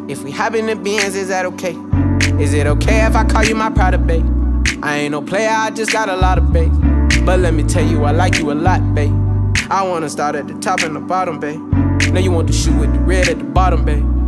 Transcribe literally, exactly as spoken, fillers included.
If we hop in the Benz, is that okay? Is it okay if I call you my pride, babe? I ain't no player, I just got a lot of babe. But let me tell you, I like you a lot, babe. I wanna start at the top and the bottom, babe. Now you want the shoe with the red at the bottom, babe.